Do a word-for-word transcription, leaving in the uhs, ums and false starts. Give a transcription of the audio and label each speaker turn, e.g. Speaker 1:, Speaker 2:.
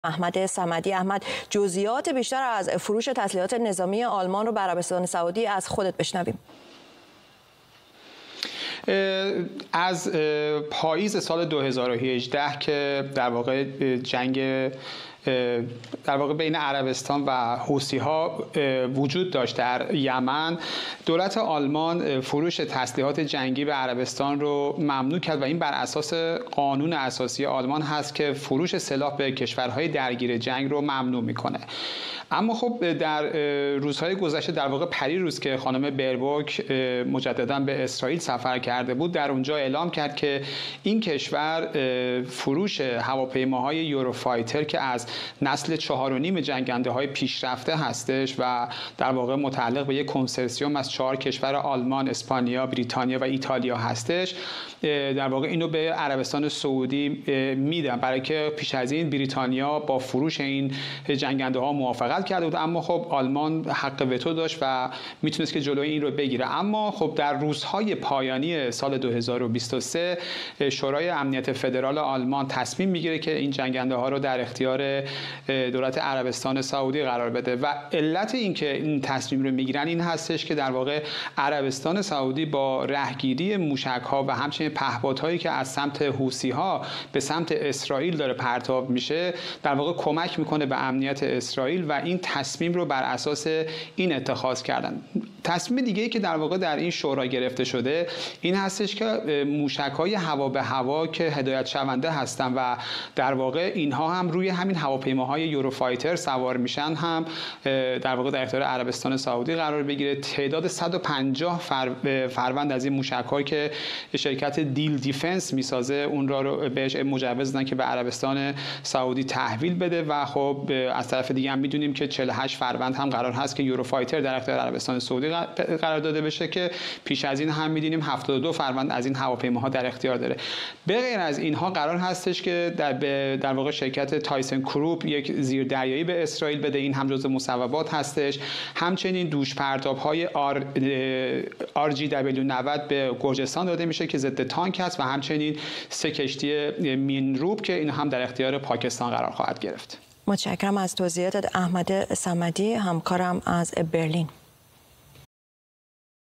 Speaker 1: احمد صمدی. احمد، جزئیات بیشتر از فروش تسلیحات نظامی آلمان رو به عربستان سعودی از خودت بشنویم.
Speaker 2: از پاییز سال دو هزار و هجده که در واقع جنگ در واقع بین عربستان و حوثی ها وجود داشت در یمن، دولت آلمان فروش تسلیحات جنگی به عربستان رو ممنوع کرد و این بر اساس قانون اساسی آلمان هست که فروش سلاح به کشورهای درگیر جنگ رو ممنوع میکنه. اما خب در روزهای گذشته، در واقع پریروز که خانم بربوک مجددا به اسرائیل سفر کرده بود، در اونجا اعلام کرد که این کشور فروش هواپیماهای یوروفایتر که از نسل چهار و نیم جنگنده های پیشرفته هستش و در واقع متعلق به یک کنسرسیوم از چهار کشور آلمان، اسپانیا، بریتانیا و ایتالیا هستش، در واقع اینو به عربستان سعودی میدن، برای که پیش از این بریتانیا با فروش این جنگنده ها موافقت کرده بود، اما خب آلمان حق وتو داشت و میتونست که جلوی این رو بگیره. اما خب در روزهای پایانی سال دو هزار و بیست و سه شورای امنیت فدرال آلمان تصمیم میگیره که این جنگنده ها رو در اختیار دولت عربستان سعودی قرار بده و علت این که این تصمیم رو میگیرن این هستش که در واقع عربستان سعودی با رهگیری موشک ها و همچنین پهپادهایی که از سمت حوثی ها به سمت اسرائیل داره پرتاب میشه، در واقع کمک میکنه به امنیت اسرائیل و این تصمیم رو بر اساس این اتخاذ کردن. تصمیم دیگه‌ای که در واقع در این شورا گرفته شده این هستش که موشک‌های هوا به هوا که هدایت شونده هستن و در واقع اینها هم روی همین هواپیماهای یوروفایتر سوار میشن هم در واقع در اختیار عربستان سعودی قرار بگیره. تعداد صد و پنجاه فروند از این موشک‌هایی که شرکت دیل دیفنس میسازه اون را رو بهش مجوز دادن که به عربستان سعودی تحویل بده و خب از طرف دیگه هم میدونیم که چهل و هشت فروند هم قرار هست که یوروفایتر در اختیار عربستان سعودی قرار داده بشه که پیش از این هم میدونیم هفتاد و دو فروند از این هواپیماها در اختیار داره. به غیر از اینها قرار هستش که در در واقع شرکت تایسن کروپ یک زیردریایی به اسرائیل بده، این هم جزو مصوبات هستش. همچنین دوش پرتاب‌های آر جی دبلیو نود به گرجستان داده میشه که ضد تانک هست و همچنین سه کشتی مینروب که این هم در اختیار پاکستان قرار خواهد گرفت.
Speaker 1: متشکرم از توضیحات احمد صمدی، همکارم از برلین.